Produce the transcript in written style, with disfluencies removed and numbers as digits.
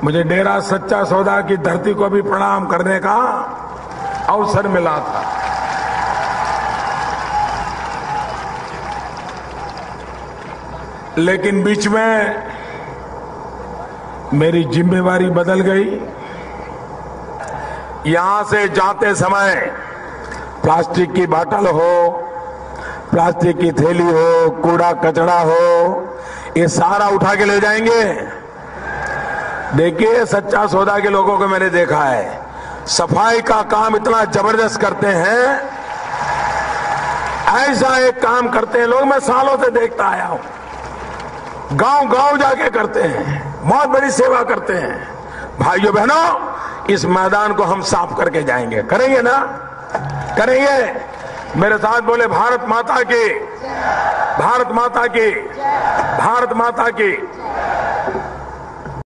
मुझे डेरा सच्चा सौदा की धरती को भी प्रणाम करने का अवसर मिला था। लेकिन बीच में मेरी जिम्मेवारी बदल गई। यहां से जाते समय प्लास्टिक की बोतल हो, प्लास्टिक की थैली हो, कूड़ा कचरा हो, ये सारा उठा के ले जाएंगे। देखिए, सच्चा सौदा के लोगों को मैंने देखा है, सफाई का काम इतना जबरदस्त करते हैं, ऐसा एक काम करते हैं लोग, मैं सालों से देखता आया हूं। गांव गांव जाके करते हैं, बहुत बड़ी सेवा करते हैं। भाइयों बहनों, इस मैदान को हम साफ करके जाएंगे, करेंगे ना? करेंगे। मेरे साथ बोले, भारत माता की, भारत माता की, भारत माता की।